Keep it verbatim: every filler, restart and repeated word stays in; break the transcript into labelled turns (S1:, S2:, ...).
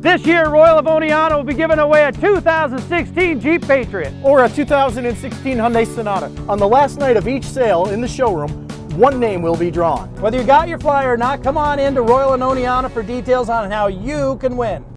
S1: This year, Royal of Oneonta will be giving away a two thousand sixteen Jeep Patriot.
S2: Or a two thousand sixteen Hyundai Sonata. On the last night of each sale in the showroom, one name will be drawn.
S1: Whether you got your flyer or not, come on in to Royal and Oneonta for details on how you can win.